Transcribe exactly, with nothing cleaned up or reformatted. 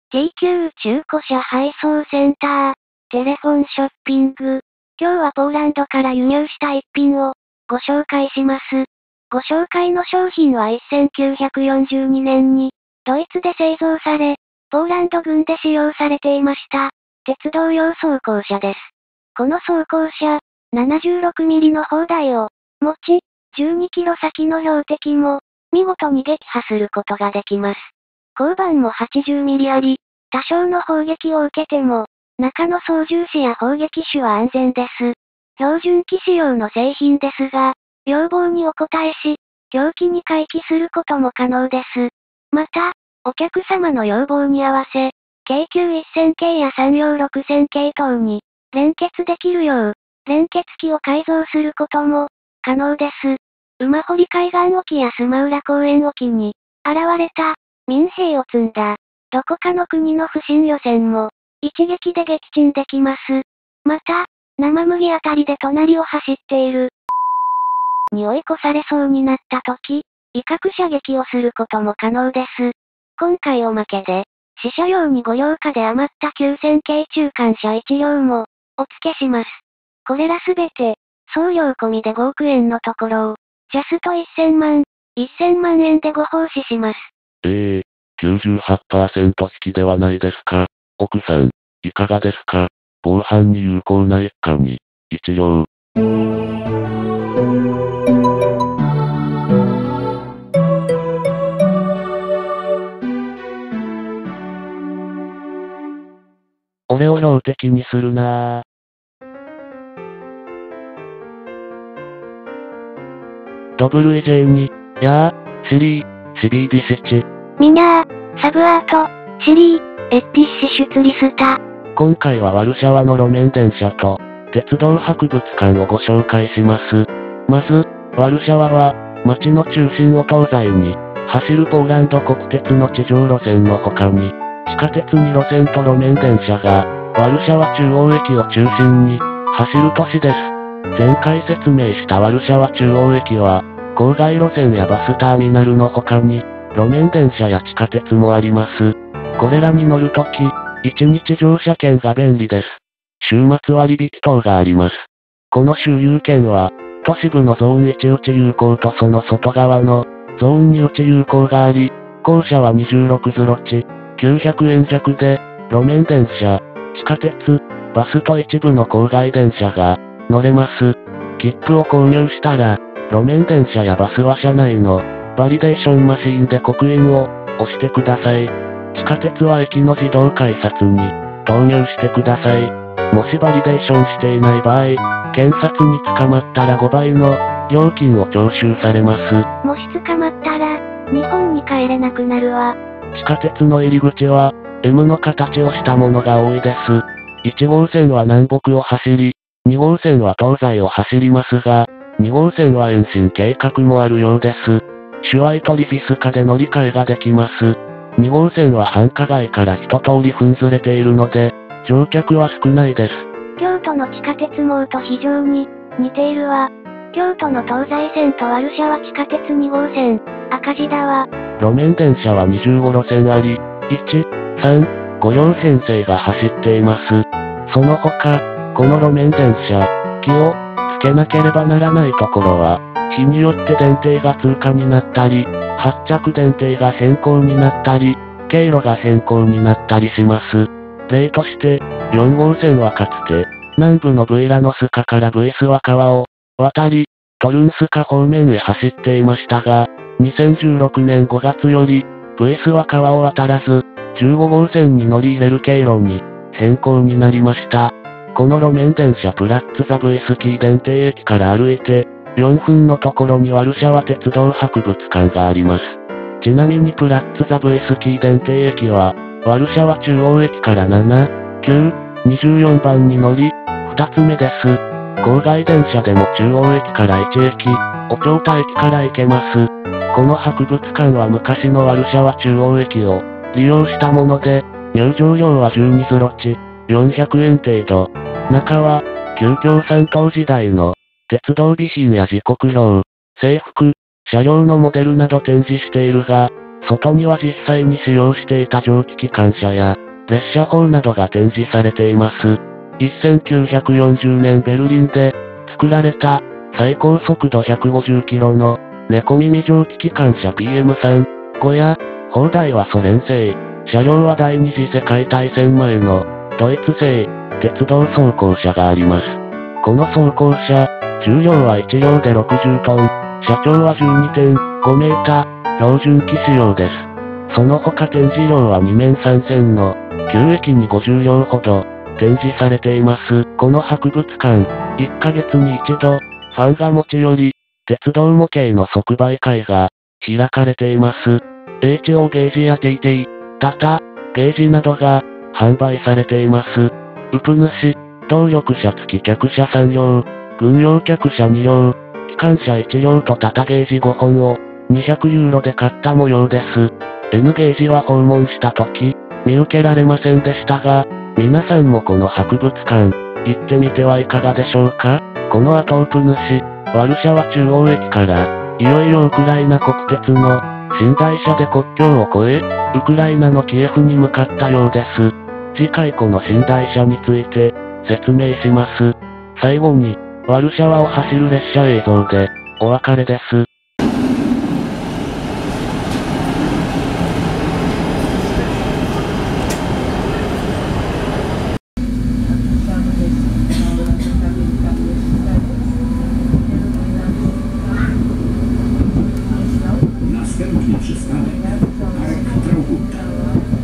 ティーキュー 中古車配送センター、テレフォンショッピング。今日はポーランドから輸入した一品をご紹介します。ご紹介の商品はせんきゅうひゃくよんじゅうにねんにドイツで製造され、ポーランド軍で使用されていました。鉄道用装甲車です。この装甲車、ななじゅうろくミリの砲台を持ち、じゅうにキロ先の標的も見事に撃破することができます。鋼板もはちじゅうミリあり、多少の砲撃を受けても、中の操縦士や砲撃手は安全です。標準機仕様の製品ですが、要望にお応えし、凶器に回帰することも可能です。また、お客様の要望に合わせ、京急せん系や山陽ろくせん系等に連結できるよう、連結機を改造することも可能です。馬堀海岸沖や須磨浦公園沖に現れた民兵を積んだどこかの国の不審予選も一撃で撃沈できます。また、生麦あたりで隣を走っているに追い越されそうになった時、威嚇射撃をすることも可能です。今回おまけで、試車用にご両価で余ったきゅうせん系中間車いち両もお付けします。これらすべて、送料込みでごおくえんのところを、ジャストせんまん、せんまんえんでご奉仕します。 ええー、きゅうじゅうはちパーセント引きではないですか。奥さん、いかがですか。防犯に有効な一家に、一両。俺を標的にするなぁ。ダブリュージェー に、やー、シリー、シビーディシチ。 ミナー、サブアート、シリー、エッピッシュ出リスタ。 今回はワルシャワの路面電車と、鉄道博物館をご紹介します。まず、ワルシャワは、街の中心を東西に、走るポーランド国鉄の地上路線の他に、地下鉄に路線と路面電車が、ワルシャワ中央駅を中心に、走る都市です。前回説明したワルシャワ中央駅は、郊外路線やバスターミナルの他に、路面電車や地下鉄もあります。これらに乗るとき、いちにち乗車券が便利です。週末割引等があります。この周遊券は、都市部のゾーンいち内有効とその外側の、ゾーンに内有効があり、校舎はにじゅうろくズロ値、きゅうひゃくえん弱で、路面電車、地下鉄、バスと一部の郊外電車が乗れます。切符を購入したら、路面電車やバスは車内のバリデーションマシーンで刻印を押してください。地下鉄は駅の自動改札に投入してください。もしバリデーションしていない場合、検察に捕まったらごばいの料金を徴収されます。 もし捕まったら、日本に帰れなくなるわ。 地下鉄の入り口は、エム の形をしたものが多いです。いち号線は南北を走り、に号線は東西を走りますが、に号線は延伸計画もあるようです。シュワイとリビスカで乗り換えができます。に号線は繁華街から一通り踏んずれているので、乗客は少ないです。 京都の地下鉄網と非常に似ているわ。京都の東西線とワルシャワ地下鉄に号線、赤字だわ。 路面電車はにじゅうご路線あり、いち、さん、ご両編成が走っています。その他、この路面電車、気をつけなければならないところは、日によって電停が通過になったり、発着電停が変更になったり、経路が変更になったりします。例として、よん号線はかつて、南部のブイラノスカからブイスワ川を渡り、トルンスカ方面へ走っていましたが、にせんじゅうろくねんごがつより、ブイスワ川を渡らず、じゅうご号線に乗り入れる経路に変更になりました。この路面電車プラッツザブイスキー電停駅から歩いて、よんぷんのところにワルシャワ鉄道博物館があります。ちなみにプラッツザブイスキー電停駅は、ワルシャワ中央駅からなな、きゅう、にじゅうよんばんに乗り、ふたつめです。郊外電車でも中央駅からいち駅、オチョータ駅から行けます。この博物館は昔のワルシャワ中央駅を利用したもので、入場料はじゅうにズロ値、よんひゃくえん程度。中は、旧共産党時代の鉄道備品や時刻表、制服、車両のモデルなど展示しているが、 外には実際に使用していた蒸気機関車や、列車砲などが展示されています。せんきゅうひゃくよんじゅうねんベルリンで作られた最高速度ひゃくごじゅっキロの猫耳蒸気機関車 ピーエムさんじゅうご や、砲台はソ連製、車両は第二次世界大戦前のドイツ製鉄道装甲車があります。この装甲車、重量はいち両でろくじゅうトン、車長は じゅうにてんごメーター、標準機仕様です。その他展示量はに面さん線のきゅう駅にごじゅう両ほど展示されています。この博物館、いっかげつに一度、ファンが持ち寄り、鉄道模型の即売会が開かれています。エイチオー ゲージや ティーティー、タタ、ゲージなどが販売されています。ウプ主、動力車付き客車さん両、軍用客車に両、機関車いち両とタタゲージご本をにひゃくユーロで買った模様です。N ゲージは訪問した時、見受けられませんでしたが、皆さんもこの博物館、行ってみてはいかがでしょうか。この後ウプ主、ワルシャワ中央駅から、いよいよウクライナ国鉄の寝台車で国境を越え、ウクライナのキエフに向かったようです。次回この寝台車について説明します。最後に、ワルシャワを走る列車映像でお別れです。 Następny przystanek, Park Traugutta.